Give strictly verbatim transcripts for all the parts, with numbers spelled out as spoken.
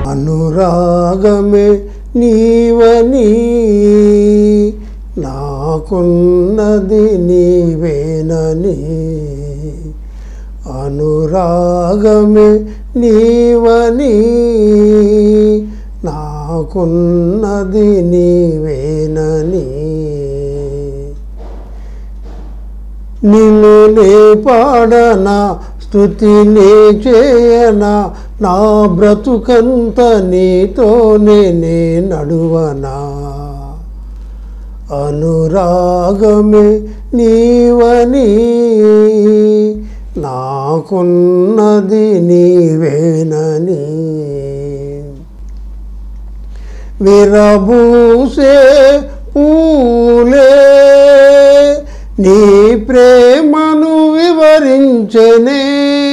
అనురాగమే నీవని నాకున్నది నీవేనని, అనురాగమే నీవని నాకున్నది నీవేనని, నిన్ను నే పాడనా స్తుతినే చేయనా, నా బ్రతుకంత నీతోనే నే నడువనా, అనురాగమే నీవని నాకున్నది నీవేనని, విరబూసే పూలే నీ ప్రేమను వివరించెనే,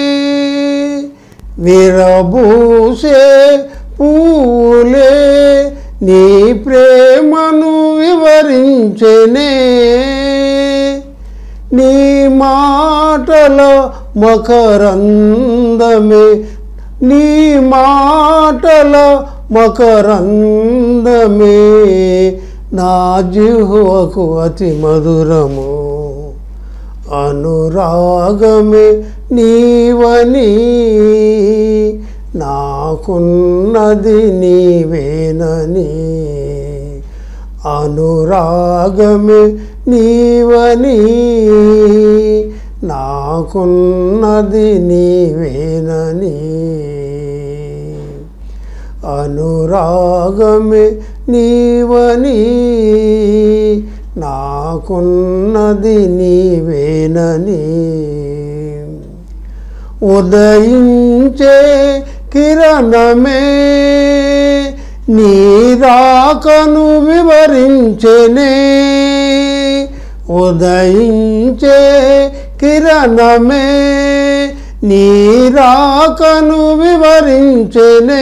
విరబూసే పూలే నీ ప్రేమను వివరించెనే, నీ మాటల మకరందమే, నీ మాటల మకరందమే నా జిహ్వకు అతి మధురము, అనురాగమే నీవని నాకున్నది నీవేనని, అనురాగమే నీవని నాకున్నది నీవేనని, అనురాగమే నీవని నాకున్నది నీవేనని, ఉదయించే కిరణమే నీ రాకను వివరించెనే, ఉదయించే కిరణమే నీ రాకను వివరించెనే,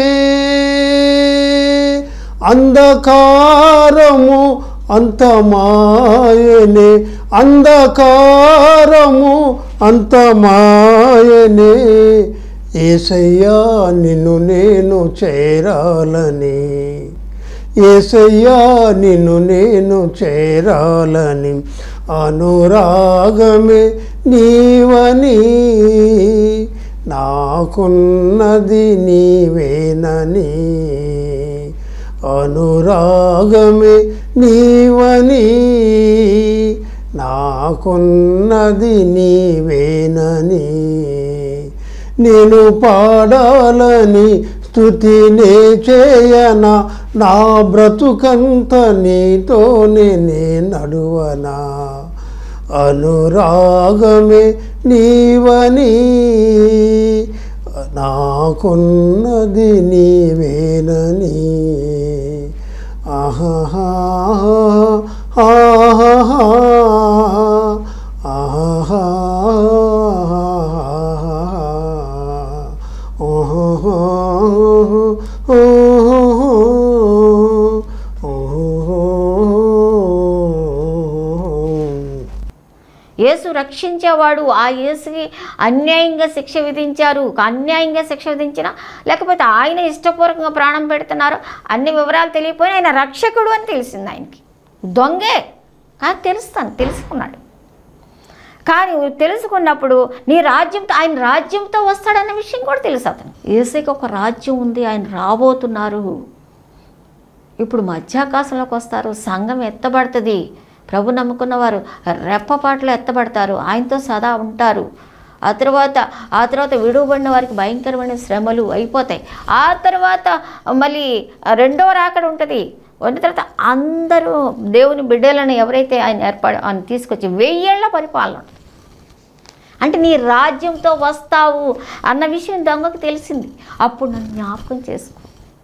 అంధకారము అంతమాయనే, అంధకారము అంతమాయనే, యేసయ్యా నిన్ను నేను చేరాలని, యేసయ్యా నిన్ను నేను చేరాలని, అనురాగమే నీవని నాకున్నది నీవేనని, అనురాగమే నీవని నాకున్నది నీవేనని, నేను పాడాలని స్తుతినే చేయనా, నా బ్రతుకంత నీతోనే నే నడువనా, అనురాగమే నీవని నాకున్నది నీవేనని, ఆహా ఆహా ఆహా యేసు రక్షించేవాడు. ఆ యేసుకి అన్యాయంగా శిక్ష విధించారు, అన్యాయంగా శిక్ష విధించిన లేకపోతే ఆయన ఇష్టపూర్వకంగా ప్రాణం పెడుతున్నారు అన్ని వివరాలు తెలియపోయినా ఆయన రక్షకుడు అని తెలిసింది. ఆయనకి దొంగే కానీ తెలుస్తాను తెలుసుకున్నాడు. కానీ తెలుసుకున్నప్పుడు నీ రాజ్యంతో ఆయన రాజ్యంతో వస్తాడన్న విషయం కూడా తెలుసు అతను. యేసుకి ఒక రాజ్యం ఉంది, ఆయన రాబోతున్నారు. ఇప్పుడు మధ్యాకాశంలోకి వస్తారు, సంఘం ఎత్తబడుతుంది. ప్రభు నమ్ముకున్న వారు రెప్పపాట్లు ఎత్తబడతారు, ఆయనతో సదా ఉంటారు. ఆ తర్వాత ఆ తర్వాత విడువబడిన వారికి భయంకరమైన శ్రమలు అయిపోతాయి. ఆ తర్వాత మళ్ళీ రెండో రాకడ ఉంటుంది. ఉన్న తర్వాత అందరూ దేవుని బిడ్డలను ఎవరైతే ఆయన ఏర్పాటు ఆయన తీసుకొచ్చి వెయ్యేళ్ల పరిపాలన ఉంటుంది. అంటే నీ రాజ్యంతో వస్తావు అన్న విషయం దొంగకు తెలిసింది. అప్పుడు నన్ను జ్ఞాపకం చేసుకో.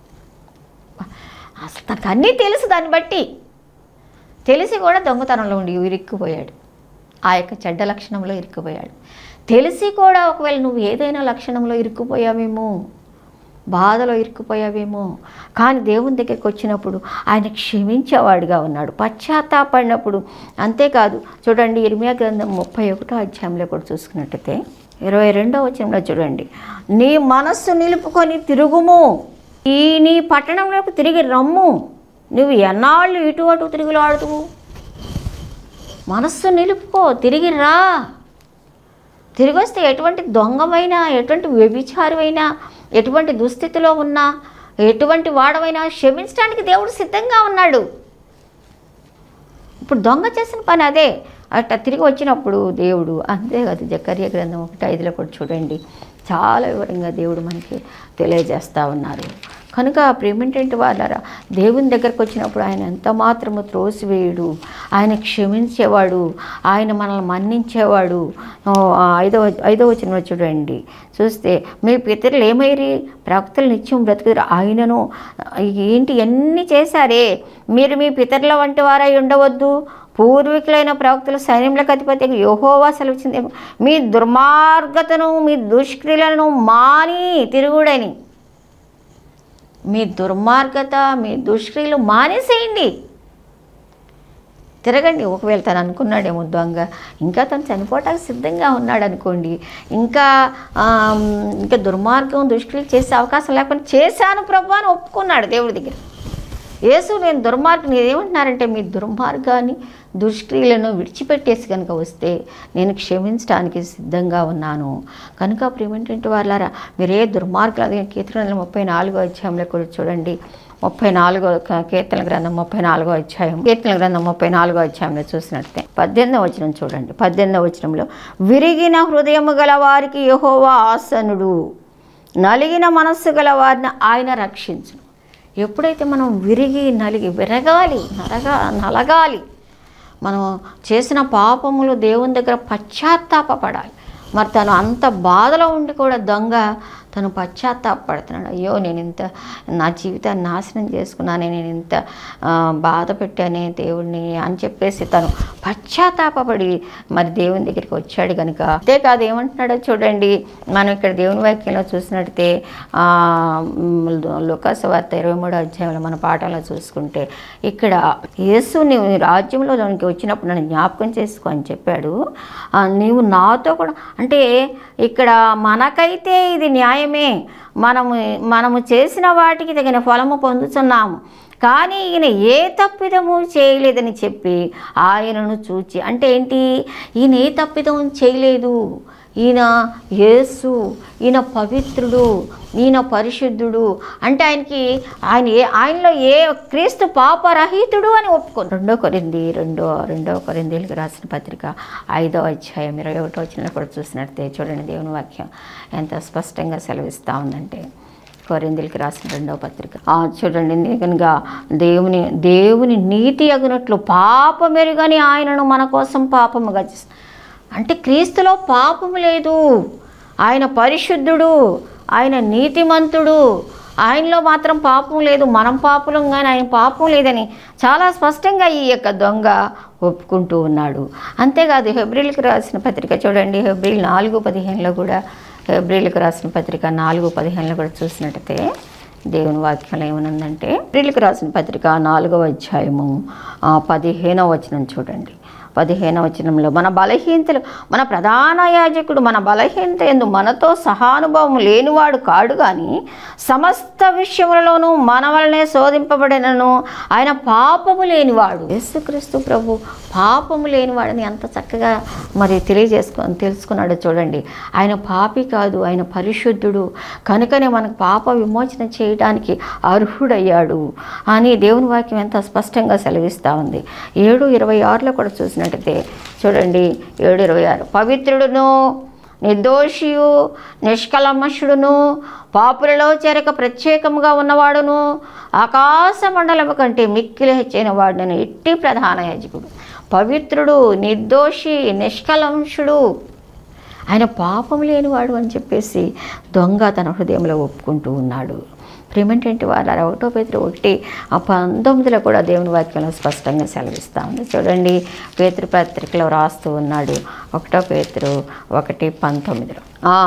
అసలు నాకు అన్నీ తెలుసు, దాన్ని బట్టి తెలిసి కూడా దొంగతనంలో ఉండి ఇరుక్కుపోయాడు, ఆ యొక్క చెడ్డ లక్షణంలో ఇరుక్కుపోయాడు. తెలిసి కూడా ఒకవేళ నువ్వు ఏదైనా లక్షణంలో ఇరుక్కుపోయావేమో, బాధలో ఇరుక్కుపోయావేమో, కానీ దేవుని దగ్గరికి వచ్చినప్పుడు ఆయన క్షమించేవాడుగా ఉన్నాడు, పశ్చాత్తాపడినప్పుడు. అంతేకాదు చూడండి, ఇర్మియా గ్రంథం ముప్పై ఒకటో అధ్యాయంలో కూడా చూసుకున్నట్టయితే ఇరవై రెండో వచనంలో చూడండి, నీ మనస్సు నిలుపుకొని తిరుగుము, ఈ నీ పట్టణంలోకి తిరిగి రమ్ము, నువ్వు ఎన్నాళ్ళు ఇటు అటు తిరుగులాడుతూ, మనస్సు నిలుపుకో, తిరిగి రా. తిరిగి వస్తే ఎటువంటి దొంగమైనా, ఎటువంటి వ్యభిచారమైనా, ఎటువంటి దుస్థితిలో ఉన్నా, ఎటువంటి వాడమైనా క్షమించడానికి దేవుడు సిద్ధంగా ఉన్నాడు. ఇప్పుడు దొంగ చేసిన పని అదే. అట్లా తిరిగి వచ్చినప్పుడు దేవుడు, అంతేకాదు జకర్యా గ్రంథం ఒకటి ఐదులో కూడా చూడండి, చాలా వివరంగా దేవుడు మనకి తెలియజేస్తూ ఉన్నారు. కనుక ప్రేమేంటంటే వాళ్ళరా, దేవుని దగ్గరకు వచ్చినప్పుడు ఆయన ఎంత మాత్రము త్రోసివేయుడు, ఆయన క్షమించేవాడు, ఆయన మనల్ని మన్నించేవాడు. ఐదవ ఐదవ వచనంలో చూడండి, చూస్తే మీ పితరులు ఏమైరి, ప్రవక్తలు నిత్యం బ్రతుకుతారు, ఆయనను ఏంటి ఎన్ని చేశారే, మీరు మీ పితరుల వంటి వారై ఉండవద్దు, పూర్వీకులైన ప్రవక్తల సైన్యములకు అధిపతి యెహోవా సెలవిచ్చింది, మీ దుర్మార్గతను మీ దుష్క్రియలను మాని తిరుగుడని. మీ దుర్మార్గత మీ దుష్క్రియలు మానేసేయండి, తిరగండి. ఒకవేళ తను అనుకున్నాడేమో దొంగ, ఇంకా తను చనిపోవటానికి సిద్ధంగా ఉన్నాడు అనుకోండి, ఇంకా ఇంకా దుర్మార్గం దుష్క్రియలు చేసే అవకాశం లేకుండా చేశాను ప్రభు అని ఒప్పుకున్నాడు దేవుడి దగ్గర. యేసు నేను దుర్మార్గం, ఏమంటున్నారంటే మీ దుర్మార్గాన్ని దుష్క్రియలను విడిచిపెట్టేసి కనుక వస్తే నేను క్షమించడానికి సిద్ధంగా ఉన్నాను. కనుక ప్రేమేంటంటే వాళ్ళారా, మీరు ఏ దుర్మార్గాలు, కీర్తనలు ముప్పై నాలుగో అధ్యాయంలో కూడా చూడండి, ముప్పై నాలుగో కీర్తన గ్రంథం ముప్పై నాలుగో అధ్యాయం కీర్తన గ్రంథం ముప్పై నాలుగో అధ్యాయంలో చూసినట్టే పద్దెనిమిదవ వచనం చూడండి. పద్దెనిమిదవ వచనంలో, విరిగిన హృదయము గల వారికి యెహోవా ఆసనుడు, నలిగిన మనస్సు గల వారిని ఆయన రక్షించును. ఎప్పుడైతే మనం విరిగి నలిగి విరగాలి, నరగా నలగాలి, మనం చేసిన పాపములు దేవుని దగ్గర పశ్చాత్తాపపడాలి. మరి తను అంత బాధలో ఉండి కూడా దొంగ తను పశ్చాత్తాపడుతున్నాడు, అయ్యో నేను ఇంత నా జీవితాన్ని నాశనం చేసుకున్నానే, నేను ఇంత బాధ పెట్టానే దేవుడిని అని చెప్పేసి తను పశ్చాత్తాపడి మరి దేవుని దగ్గరికి వచ్చాడు కనుక. అంతేకాదు ఏమంటున్నాడో చూడండి, మనం ఇక్కడ దేవుని వాక్యంలో చూసినట్టయితే లూకాసు వార్త ఇరవై మూడో అధ్యాయంలో మన పాఠంలో చూసుకుంటే, ఇక్కడ యేసు నీవు రాజ్యంలో దానికి వచ్చినప్పుడు నన్ను జ్ఞాపకం చేసుకో అని చెప్పాడు. నీవు నాతో కూడా, అంటే ఇక్కడ మనకైతే ఇది న్యాయమే, మనము మనము చేసిన వాటికి తగిన ఫలము పొందుతున్నాము, కానీ ఈయన ఏ తప్పిదము చేయలేదని చెప్పి ఆయనను చూచి, అంటే ఏంటి, ఈయన ఏ తప్పిదము చేయలేదు, ఈయన యేసు, ఈయన పవిత్రుడు, ఈయన పరిశుద్ధుడు, అంటే ఆయనకి ఆయన ఏ ఆయనలో ఏ క్రీస్తు పాపరహితుడు అని ఒప్పుకోండి. రెండో కొరింది రెండో రెండవ కొరింథీయులకు రాసిన పత్రిక ఐదో అధ్యాయం ఇరవై ఒకటో వచనంలో కూడా చూసినట్టే చూడండి, దేవుని వాక్యం ఎంత స్పష్టంగా సెలవిస్తూ ఉందంటే, కొరింథీయులకు రాసిన రెండవ పత్రిక చూడండి, కనుక దేవుని దేవుని నీతి అగునట్లు పాపమెరుగని ఆయనను మన కోసం పాపముగా చేస్తాం. అంటే క్రీస్తులో పాపము లేదు, ఆయన పరిశుద్ధుడు, ఆయన నీతిమంతుడు, ఆయనలో మాత్రం పాపం లేదు, మనం పాపులం కానీ ఆయన పాపం లేదని చాలా స్పష్టంగా ఈ యొక్క దొంగ ఒప్పుకుంటూ ఉన్నాడు. అంతేకాదు హెబ్రీలకు రాసిన పత్రిక చూడండి, హెబ్రీలు నాలుగు పదిహేనులో కూడా హెబ్రీలకు రాసిన పత్రిక నాలుగు పదిహేనులో కూడా చూసినట్టయితే దేవుని వాక్యంలో ఏమనుందంటే, హెబ్రీలకు రాసిన పత్రిక నాలుగవ అధ్యాయము పదిహేనవ వచనం చూడండి. పదిహేనవ వచనంలో, మన బలహీనతలు మన ప్రధాన యాజకుడు మన బలహీనత యందు మనతో సహానుభవం లేనివాడు కాడు, కానీ సమస్త విషయములలోనూ మన వలనే శోధింపబడినను ఆయన పాపము లేనివాడు. యేసుక్రీస్తు ప్రభు పాపము లేనివాడని ఎంత చక్కగా మరి తెలియజేసుకొని తెలుసుకున్నాడు చూడండి. ఆయన పాపి కాదు, ఆయన పరిశుద్ధుడు, కనుకనే మనకు పాప విమోచన చేయడానికి అర్హుడయ్యాడు అని దేవుని వాక్యం ఎంత స్పష్టంగా సెలవిస్తూ ఉంది. ఏడు ఇరవై ఆరులో కూడా చూసిన చూడండి, ఏడు ఇరవై ఆరు, పవిత్రుడును నిర్దోషియు నిష్కల్మషుడును పాపులలో చేరక ప్రత్యేకముగా ఉన్నవాడును ఆకాశ మండలము కంటే మిక్కిలి హెచ్చైన వాడును ఇట్టి ప్రధాన యాజకుడు, పవిత్రుడు నిర్దోషి నిష్కల్మషుడు, ఆయన పాపం లేనివాడు అని చెప్పేసి దొంగ తన హృదయంలో ఒప్పుకుంటూ ఉన్నాడు. ప్రేమేంటంటే వాళ్ళ ఒకటో పేతురు ఒకటి ఆ పంతొమ్మిదిలో కూడా దేవుని వాక్యంలో స్పష్టంగా సెలవిస్తూ ఉంది. చూడండి, పేతురు పత్రికలో రాస్తూ ఉన్నాడు, ఒకటో పేతురు ఒకటి పంతొమ్మిదిలో,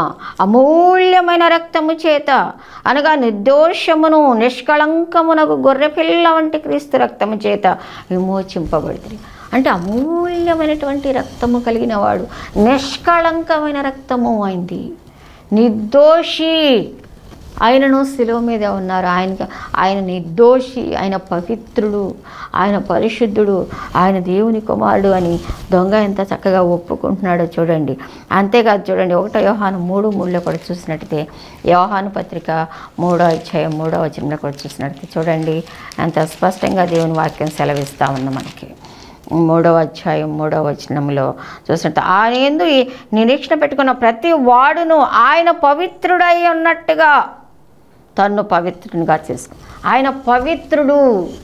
అమూల్యమైన రక్తము చేత అనగా నిర్దోషమును నిష్కళంకమునకు గొర్రెపిల్ల వంటి క్రీస్తు రక్తము చేత విమోచింపబడుతుంది. అంటే అమూల్యమైనటువంటి రక్తము కలిగిన వాడు, నిష్కళంకమైన రక్తము అయింది, నిర్దోషి, ఆయనను శిలువ మీద ఉన్నారు. ఆయన ఆయన నిర్దోషి, ఆయన పవిత్రుడు, ఆయన పరిశుద్ధుడు, ఆయన దేవుని కుమారుడు అని దొంగ ఎంత చక్కగా ఒప్పుకుంటున్నాడో చూడండి. అంతేకాదు చూడండి, ఒకటో యోహాను మూడు మూడులో కూడా చూసినట్టయితే, యోహాను పత్రిక మూడో అధ్యాయం మూడో వచనంలో కూడా చూసినట్టయితే చూడండి ఎంత స్పష్టంగా దేవుని వాక్యం సెలవిస్తూ ఉంది మనకి. మూడవ అధ్యాయం మూడవ వచనంలో చూసినట్టు, ఆయన యందు నిరీక్షణ పెట్టుకున్న ప్రతి వాడును ఆయన పవిత్రుడై ఉన్నట్టుగా తన్ను పవిత్రునిగా చేసుకో. ఆయన పవిత్రుడు.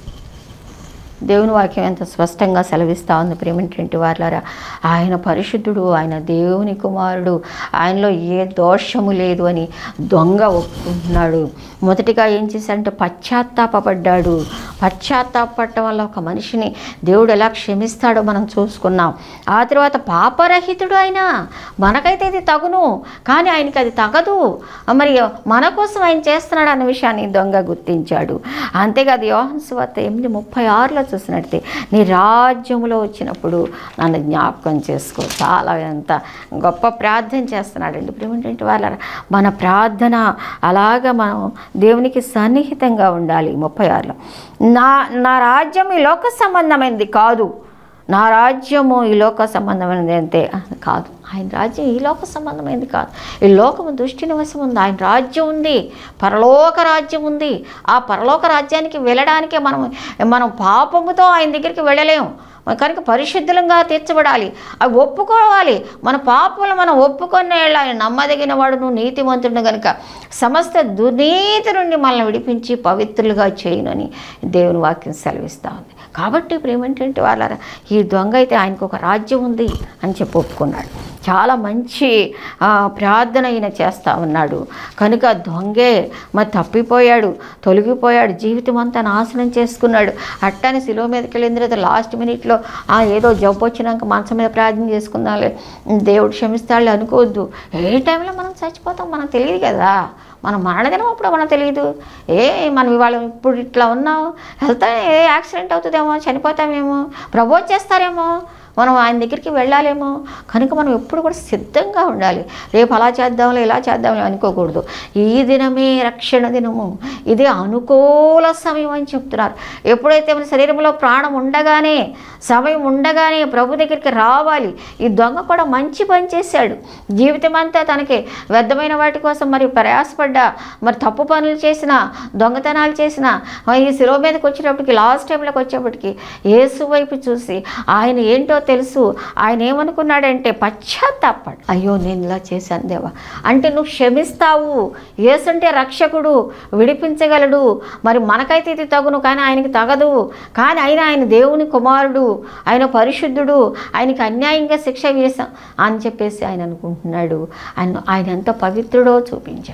దేవుని వాక్యం ఎంత స్పష్టంగా సెలవిస్తూ ఉంది ప్రేమేంటి వారులారా. ఆయన పరిశుద్ధుడు, ఆయన దేవుని కుమారుడు, ఆయనలో ఏ దోషము లేదు అని దొంగ ఒప్పుకుంటున్నాడు. మొదటిగా ఏం చేశాడంటే పశ్చాత్తాపడ్డాడు. పశ్చాత్తాపడటం వల్ల ఒక మనిషిని దేవుడు ఎలా క్షమిస్తాడో మనం చూసుకున్నాం. ఆ తర్వాత పాపరహితుడు ఆయన. మనకైతే ఇది తగును, కానీ ఆయనకి అది తగదు. మరి మన కోసం ఆయన చేస్తున్నాడు అన్న విషయాన్ని దొంగ గుర్తించాడు. అంతేకాదు యోహాను సువార్త ఎనిమిది ముప్పై ఆరులో చూసినట్టే, నీ రాజ్యములో వచ్చినప్పుడు నన్ను జ్ఞాపకం చేసుకో. చాలా ఎంత గొప్ప ప్రార్థన చేస్తున్నాడండి ప్రేమేంటి వాళ్ళ. మన ప్రార్థన అలాగా మనం దేవునికి సన్నిహితంగా ఉండాలి. ముప్పై ఆరులో, నా నా రాజ్యం ఈ లోక సంబంధమైనది కాదు, నా రాజ్యము ఈ లోక సంబంధమైనది అంతే కాదు. ఆయన రాజ్యం ఈ లోక సంబంధమైనది కాదు. ఈ లోకము దుష్టి నివాసం ఉంది, ఆయన రాజ్యం ఉంది, పరలోక రాజ్యం ఉంది. ఆ పరలోక రాజ్యానికి వెళ్ళడానికే మనం మనం పాపముతో ఆయన దగ్గరికి వెళ్ళలేము. కనుక పరిశుద్ధులంగా తీర్చబడాలి, అవి ఒప్పుకోవాలి. మన పాపములు మనం ఒప్పుకొని వెళ్ళాలి. నమ్మదగిన వాడును నీతిమంతుడు కనుక సమస్త దుర్నీతి నుండి మనల్ని విడిపించి పవిత్రులుగా చేయనని దేవుని వాక్యం సెలవిస్తూ ఉంది. కాబట్టి ప్రేమేంటంటే వాళ్ళ ఈ దొంగ అయితే ఆయనకు ఒక రాజ్యం ఉంది అని చెప్పి ఒప్పుకున్నాడు. చాలా మంచి ప్రార్థన ఈయన చేస్తూ ఉన్నాడు. కనుక దొంగే మరి తప్పిపోయాడు, తొలగిపోయాడు, జీవితం అంతా నాశనం చేసుకున్నాడు. అట్టాని శిలువ మీదకి వెళ్ళిన తర్వాత లాస్ట్ మినిట్లో ఏదో జబ్బు వచ్చినాక మనసు మీద ప్రార్థన చేసుకుందాంలే, దేవుడు క్షమిస్తాడులే అనుకోవద్దు. ఏ టైంలో మనం చచ్చిపోతాం మనకు తెలియదు కదా. మనం మరణదినం అప్పుడు మనకు తెలియదు. ఏ మనం ఇవాళ ఇప్పుడు ఇట్లా ఉన్నాం, వెళ్తా ఏ యాక్సిడెంట్ అవుతుందేమో, చనిపోతామేమో, ప్రభోజ్ చేస్తారేమో, మనం ఆయన దగ్గరికి వెళ్ళాలేమో. కనుక మనం ఎప్పుడు కూడా సిద్ధంగా ఉండాలి. రేపు అలా చేద్దాంలే ఇలా చేద్దాంలే అనుకోకూడదు. ఈ దినమే రక్షణ దినము, ఇదే అనుకూల సమయం అని చెప్తున్నారు. ఎప్పుడైతే మన శరీరంలో ప్రాణం ఉండగానే, సమయం ఉండగానే ప్రభు దగ్గరికి రావాలి. ఈ దొంగ కూడా మంచి పని చేశాడు. జీవితం అంతా తనకి వ్యర్థమైన వాటి కోసం మరి ప్రయాసపడ్డా, మరి తప్పు పనులు చేసిన, దొంగతనాలు చేసిన, ఈ శిలువ మీదకి వచ్చేటప్పటికి లాస్ట్ టైంలోకి వచ్చేప్పటికి యేసు వైపు చూసి ఆయన ఏంటో తెలుసు. ఆయన ఏమనుకున్నాడంటే పశ్చాత్తాపడు. అయ్యో నేను ఇలా చేశాను దేవా అంటే నువ్వు క్షమిస్తావు. యేసు అంటే రక్షకుడు, విడిపించగలడు. మరి మనకైతే ఇది తగును, కానీ ఆయనకి తగదు. కానీ ఆయన ఆయన దేవుని కుమారుడు, ఆయన పరిశుద్ధుడు, ఆయనకి అన్యాయంగా శిక్ష వేశాం అని చెప్పేసి ఆయన అనుకుంటున్నాడు. ఆయన ఆయన ఎంత పవిత్రుడో చూపించాం.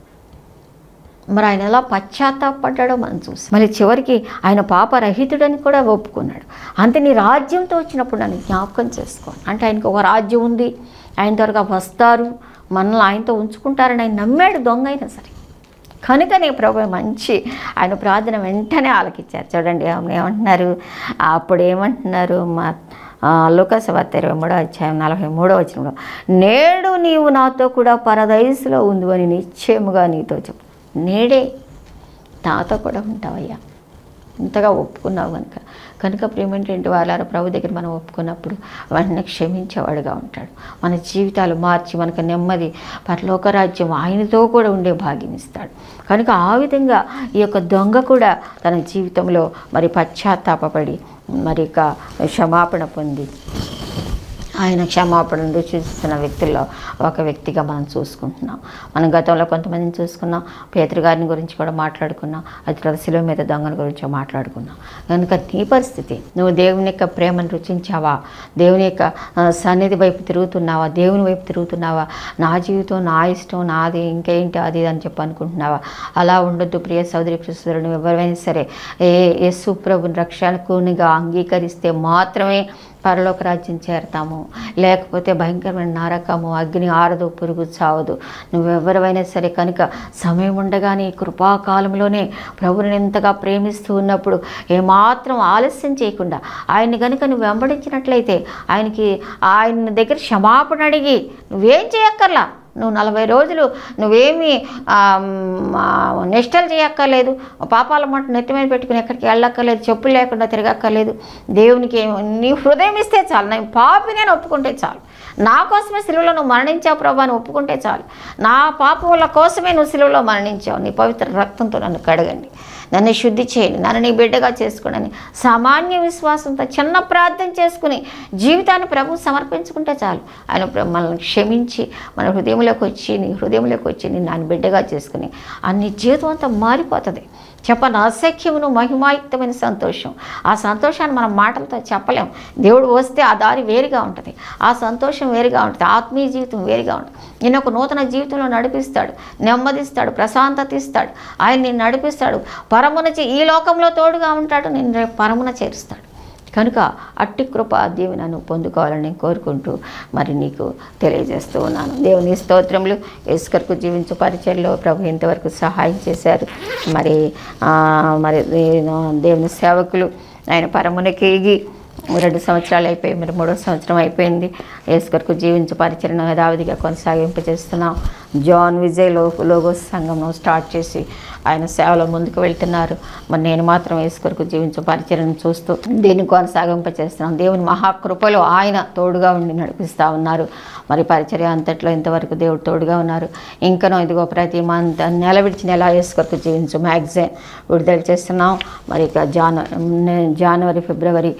మరి ఆయన ఎలా పశ్చాత్తాపడ్డాడో మనం చూసి మళ్ళీ చివరికి ఆయన పాపరహితుడని కూడా ఒప్పుకున్నాడు. అంతే నీ రాజ్యంతో వచ్చినప్పుడు నన్ను జ్ఞాపకం చేసుకో అంటే ఆయనకు ఒక రాజ్యం ఉంది, ఆయన త్వరగా వస్తారు, మనల్ని ఆయనతో ఉంచుకుంటారని ఆయన నమ్మాడు దొంగ అయినా సరే. కనుక నీ ప్రభు మంచి ఆయన ప్రార్థన వెంటనే ఆలకించారు. చూడండి ఏమంటున్నారు, అప్పుడు ఏమంటున్నారు మా లూకాసు వార్త ఇరవై మూడో అధ్యాయం నలభై మూడో వచనంలో, నేడు నీవు నాతో కూడా పరదైసులో ఉంది అని నిశ్చయముగా నీతో చెప్పు. నేడే నాతో కూడా ఉంటావయ్యా, ఇంతగా ఒప్పుకున్నావు కనుక. కనుక ప్రేమేంటంటే వాళ్ళ ప్రభు దగ్గర మనం ఒప్పుకున్నప్పుడు వాటిని క్షమించేవాడుగా ఉంటాడు. మన జీవితాలు మార్చి మనకు నెమ్మది, పరలోక రాజ్యం ఆయనతో కూడా ఉండే భాగ్యం ఇస్తాడు. కనుక ఆ విధంగా ఈ యొక్క దొంగ కూడా తన జీవితంలో మరి పశ్చాత్తాపడి మరి ఇక క్షమాపణ పొంది ఆయన క్షమాపణను రుచిస్తున్న వ్యక్తుల్లో ఒక వ్యక్తిగా మనం చూసుకుంటున్నాం. మనం గతంలో కొంతమందిని చూసుకున్నాం. పేతురు గారిని గురించి కూడా మాట్లాడుకున్నాం. అది తర్వాత శిలువ మీద దొంగల గురించి మాట్లాడుకున్నాం. కనుక నీ పరిస్థితి, నువ్వు దేవుని యొక్క ప్రేమను రుచించావా, దేవుని యొక్క సన్నిధి వైపు తిరుగుతున్నావా, దేవుని వైపు తిరుగుతున్నావా, నా జీవితం నా ఇష్టం నాది ఇంకేంటి అది అని చెప్పి అనుకుంటున్నావా? అలా ఉండొద్దు ప్రియ సోదరి ప్రియుడు. నువ్వు ఎవరైనా సరే ఏ యేసు ప్రభుని రక్షకునిగా అంగీకరిస్తే మాత్రమే పరలోక రాజ్యం చేరతాము. లేకపోతే భయంకరమైన నరకము, అగ్ని ఆరదు, పురుగు చావదు. నువ్వెవరైనా సరే కనుక సమయం ఉండగానే కృపాకాలంలోనే ప్రభుని ఎంతగా ప్రేమిస్తూ ఉన్నప్పుడు ఏమాత్రం ఆలస్యం చేయకుండా ఆయన్ని కనుక నువ్వు వెంబడించినట్లయితే ఆయనకి ఆయన దగ్గర క్షమాపణ అడిగి నువ్వేం చేయక్కర్లా, నువ్వు నలభై రోజులు నువ్వేమీ నిష్టలు చేయక్కర్లేదు, పాపాల మాట నెత్తి మీద పెట్టుకుని ఎక్కడికి వెళ్ళక్కర్లేదు, చెప్పులు లేకుండా తిరగక్కర్లేదు. దేవునికి నీ హృదయం ఇస్తే చాలు, నేను పాపి నేను ఒప్పుకుంటే చాలు, నా కోసమే సిలువలో నువ్వు మరణించావు ప్రభు అని ఒప్పుకుంటే చాలు, నా పాపముల కోసమే నువ్వు సిలువలో మరణించావు, నీ పవిత్ర రక్తంతో నన్ను కడగండి, నన్ను శుద్ధి చేయండి, నన్ను నీ బిడ్డగా చేసుకోండి సామాన్య విశ్వాసంతో చిన్న ప్రార్థన చేసుకుని జీవితాన్ని ప్రభు సమర్పించుకుంటే చాలు. ఆయన మనల్ని క్షమించి మన హృదయంలోకి వచ్చి నీ హృదయంలోకి వచ్చి నీ నాన్న బిడ్డగా చేసుకుని అన్ని జీవితం అంతా మారిపోతుంది. చెప్పని అసఖ్యమును మహిమాయుక్తమైన సంతోషం. ఆ సంతోషాన్ని మనం మాటలతో చెప్పలేం. దేవుడు వస్తే ఆ దారి వేరుగా ఉంటుంది, ఆ సంతోషం వేరుగా ఉంటుంది, ఆత్మీయ జీవితం వేరుగా ఉంటుంది. నేను ఒక నూతన జీవితంలో నడిపిస్తాడు, నెమ్మదిస్తాడు, ప్రశాంతత ఇస్తాడు. ఆయన నేను నడిపిస్తాడు, పరమున ఈ లోకంలో తోడుగా ఉంటాడు, నేను రేపు పరమున చేరుస్తాడు. కనుక అట్టి కృప దీవెనను పొందుకోవాలని నేను కోరుకుంటూ మరి నీకు తెలియజేస్తూ ఉన్నాను. దేవుని స్తోత్రములు. యేసుకర్కు జీవించు పరిచయంలో ప్రభు ఇంతవరకు సహాయం చేశారు. మరి మరి దేవుని సేవకులు ఆయన పరమునకి ఎగి రెండు సంవత్సరాలు అయిపోయి మరి మూడో సంవత్సరం అయిపోయింది. యేసుకర్కు జీవించు పరిచయను యథావిధిగా కొనసాగింపజేస్తున్నాం. జాన్ విజయ్ లో లోగోస్ సంఘం స్టార్ట్ చేసి ఆయన సేవలో ముందుకు వెళ్తున్నారు. మరి నేను మాత్రం యేసుకర్కు జీవించు పరిచయను చూస్తూ దీన్ని కొనసాగింపజేస్తున్నాం. దేవుని మహాకృపలో ఆయన తోడుగా ఉండి నడిపిస్తూ ఉన్నారు. మరి పరిచర్య అంతట్లో ఇంతవరకు దేవుడు తోడుగా ఉన్నారు. ఇంకనూ ఇదిగో ప్రతి మంత్ నెల విడిచి నెల యేసుకర్కు జీవించు మ్యాగజైన్ విడుదల చేస్తున్నాం. మరి ఇక జాను జనవరి ఫిబ్రవరి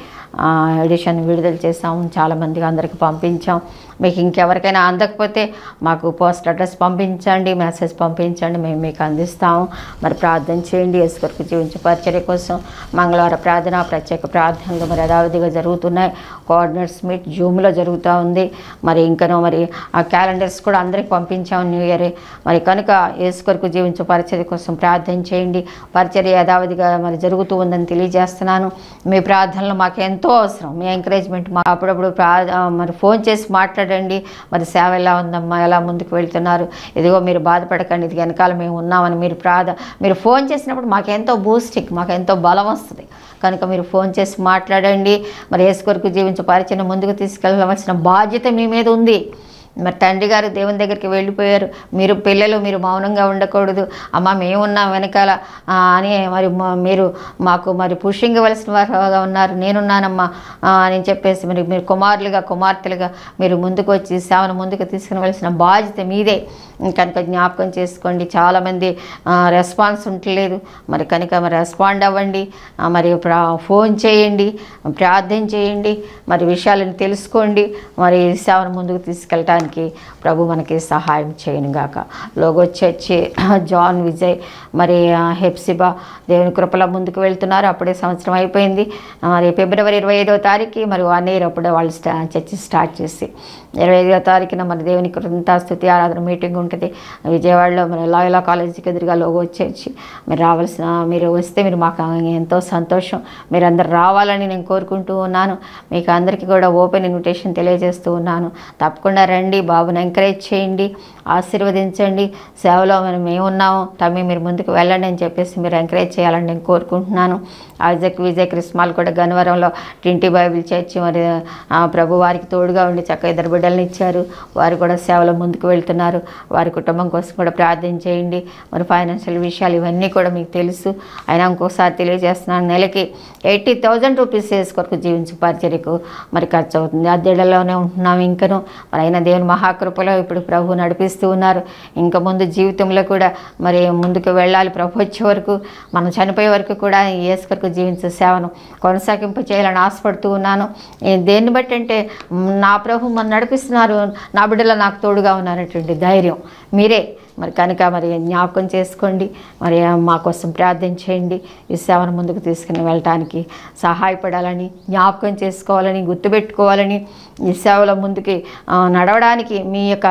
ఎడిషన్ విడుదల చేసాము. చాలామందికి అందరికి పంపించాం. మీకు ఇంకెవరికైనా అందకపోతే మాకు పోస్ట్ అడ్రస్ పంపించండి, మెసేజ్ పంపించండి, మేము మీకు అందిస్తాము. మరి ప్రార్థన చేయండి. యేసుకర్కు జీవించే పరిచర్య కోసం మంగళవారం ప్రార్థన, ప్రత్యేక ప్రార్థనలు మరి యథావిధిగా జరుగుతున్నాయి. కోఆర్డినేట్స్ మీట్ జూమ్లో జరుగుతూ ఉంది. మరి ఇంకనూ మరి ఆ క్యాలెండర్స్ కూడా అందరికి పంపించాము న్యూ ఇయరే. మరి కనుక యేసుకర్కు జీవించే పరిచర్య కోసం ప్రార్థన చేయండి. పరిచర్య యథావిధిగా మరి జరుగుతూ ఉందని తెలియజేస్తున్నాను. మీ ప్రార్థనలు మాకు ఎంతో అవసరం. మీ ఎంకరేజ్మెంట్ మా అప్పుడప్పుడు ప్రా మరి ఫోన్ చేసి మాట్లాడండి. మరి సేవ ఎలా ఉందమ్మా, ఎలా ముందుకు వెళ్తున్నారు, ఇదిగో మీరు బాధపడకండి, ఇది వెనకాల మేము ఉన్నామని మీరు ప్రార్థ మీరు ఫోన్ చేసినప్పుడు మాకు ఎంతో బూస్టింగ్, మాకు ఎంతో బలం వస్తుంది. కనుక మీరు ఫోన్ చేసి మాట్లాడండి. మరి యేసుకర్కు జీవించే పరిచయం ముందుకు తీసుకెళ్ళవలసిన బాధ్యత మీ మీద ఉంది. మరి తండ్రి గారు దేవుని దగ్గరికి వెళ్ళిపోయారు. మీరు పిల్లలు మీరు మౌనంగా ఉండకూడదు. అమ్మ మేమున్నాం వెనకాల అని మరి మీరు మాకు మరి పుషింగ్ ఇవ్వాల్సిన వారుగా ఉన్నారు. నేనున్నానమ్మా అని చెప్పేసి మరి మీరు కుమారులుగా కుమార్తెలుగా మీరు ముందుకు వచ్చి సేవను ముందుకు తీసుకునవలసిన బాధ్యత మీదే. కనుక జ్ఞాపకం చేసుకోండి. చాలామంది రెస్పాన్స్ ఉండలేదు. మరి కనుక మరి రెస్పాండ్ అవ్వండి. మరి ఫోన్ చేయండి, ప్రార్థన చేయండి, మరి విషయాలను తెలుసుకోండి. మరి సేవను ముందుకు తీసుకెళ్ళటానికి ప్రభు మనకి సహాయం చేయను గాక. లోగో చర్చి జాన్ విజయ్ మరి హెప్సిబా దేవుని కృపలో ముందుకు వెళ్తున్నారు. అప్పుడే సంవత్సరం అయిపోయింది. మరి ఫిబ్రవరి ఇరవై ఐదవ తారీఖు మరి వన్ ఇయర్ అప్పుడే వాళ్ళు స్టా చర్చి స్టార్ట్ చేసి ఇరవై ఐదవ తారీఖున మరి దేవుని కృత స్తుతి ఆరాధన మీటింగ్ ఉంటుంది విజయవాడలో. మరి లాయలా కాలేజీకి ఎదురుగా లోగో చర్చి మీరు రావాల్సిన మీరు వస్తే మీరు మాకు ఎంతో సంతోషం. మీరు అందరు రావాలని నేను కోరుకుంటూ ఉన్నాను. మీకు అందరికీ కూడా ఓపెన్ ఇన్విటేషన్ తెలియజేస్తూ ఉన్నాను. తప్పకుండా రండి, బాబుని ఎంకరేజ్ చేయండి, ఆశీర్వదించండి. సేవలో మనం మేమున్నాము, తమ్మి మీరు ముందుకు వెళ్ళండి అని చెప్పేసి మీరు ఎంకరేజ్ చేయాలని నేను కోరుకుంటున్నాను. ఐజక్ విజయ్ క్రిస్మాల్ కూడా గన్నవరంలో ట్వంటీ బైబిల్ చర్చి మరి ప్రభు వారికి తోడుగా ఉండి చక్కగా ఇద్దరు బిడ్డలను ఇచ్చారు. వారు కూడా సేవలో ముందుకు వెళ్తున్నారు. వారి కుటుంబం కోసం కూడా ప్రార్థన చేయండి. మరి ఫైనాన్షియల్ విషయాలు ఇవన్నీ కూడా మీకు తెలుసు. అయినా ఇంకోసారి తెలియజేస్తున్నాను, నెలకి ఎయిటీ థౌజండ్ రూపీస్ యేసుకర్కు జీవించు పరిచర్యకు మరి ఖర్చు అవుతుంది. అద్దెళ్లలోనే ఉంటున్నాం. ఇంకను మరి అయినా దేవుని మహాకృపలో ఇప్పుడు ప్రభు నడిపిస్తూ ఉన్నారు. ఇంకా ముందు జీవితంలో కూడా మరి ముందుకు వెళ్ళాలి. ప్రభు వచ్చే వరకు మనం చనిపోయే వరకు కూడా యేసుకర్కు జీవించే సేవను కొనసాగింపు చేయాలని ఆశపడుతూ ఉన్నాను. దేన్ని బట్టి అంటే నా ప్రభు మన నడిపిస్తున్నారు, నా బిడ్డలో నాకు తోడుగా ఉన్నారనేటువంటి ధైర్యం మీరే. మరి కనుక మరి జ్ఞాపకం చేసుకోండి. మరి మా కోసం ప్రార్థన చేయండి. ఈ సేవను ముందుకు తీసుకుని వెళ్ళటానికి సహాయపడాలని, జ్ఞాపకం చేసుకోవాలని, గుర్తుపెట్టుకోవాలని, ఈ సేవలో ముందుకి నడవడానికి మీ యొక్క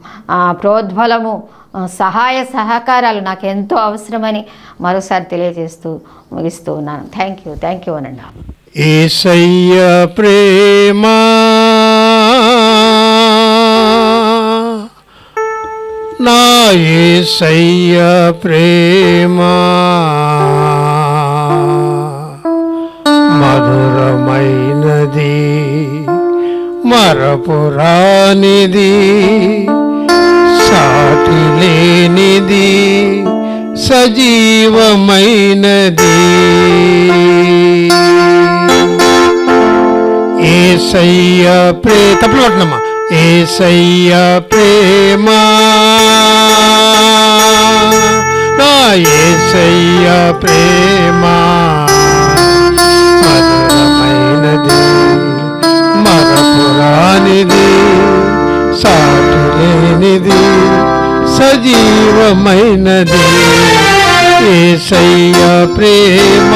ప్రోద్బలము, సహాయ సహకారాలు నాకు ఎంతో అవసరమని మరోసారి తెలియజేస్తూ ముగిస్తూ ఉన్నాను. థ్యాంక్ యూ థ్యాంక్ యూ అనండి. యేసయ్య ప్రేమ నా యేసయ్య ప్రేమ మధురమైనది మరపురానిది సాటి లేనిది సజీవమైనది. యేసయ్య ప్రే తప్పులు పట్టనమ్మా. యేసయ్య ప్రేమ నా యేసయ్య ప్రేమ మధురమైనది, మరపురానిది, సాటి లేనిది, సజీవమైనది. యేసయ్య ప్రేమ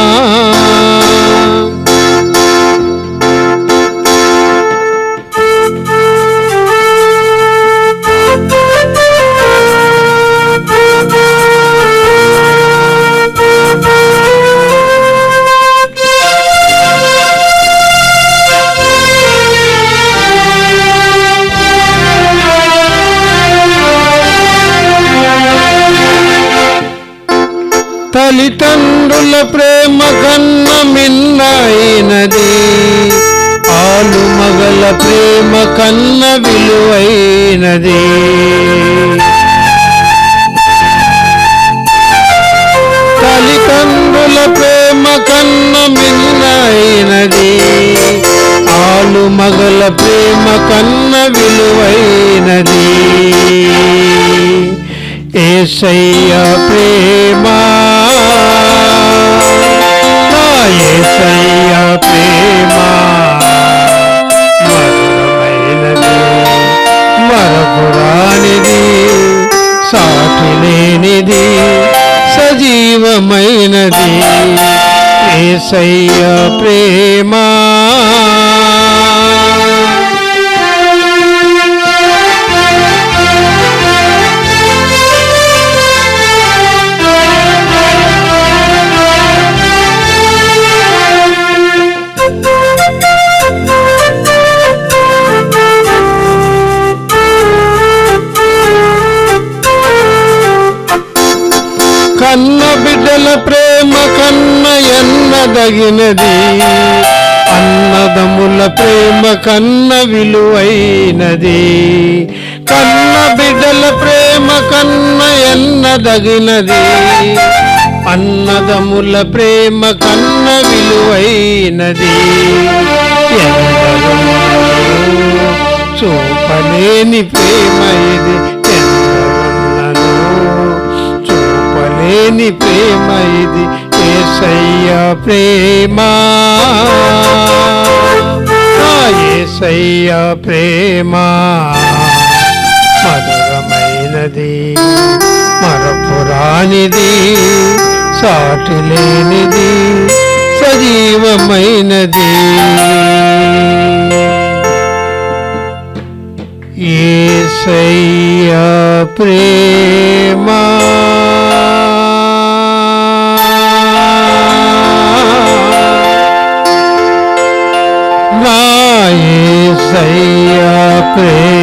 తల్లిదండ్రుల ప్రేమ కన్న మిన్నైనది, ఆలు మగల ప్రేమ కన్న విలువైనది. తల్లిదండ్రుల ప్రేమ కన్న మిన్నైనది, ఆలు మగల ప్రేమ కన్న విలువైనది. యేసయ్య ప్రేమ నా యేసయ్య ప్రేమ మధురమైనది, మరపురానిది, సాటి లేనిది, సజీవమైనది. యేసయ్య ప్రేమ కన్న బిడ్డల ప్రేమ కన్న ఎన్నదగినది, అన్నదముల ప్రేమ కన్న విలువైనది. కన్న బిడ్డల ప్రేమ కన్న ఎన్నదగినది, అన్నదముల ప్రేమ కన్న విలువైనది. చూపలేని ప్రేమ ఇది, లేని ప్రేమ ఇది. యేసయ్య ప్రేమ నా యేసయ్య ప్రేమ మధురమైనది, మరపురానిది, సాటి లేనిది, సజీవమైనది. యేసయ్య ప్రేమ నా యేసయ్య ప్రేమ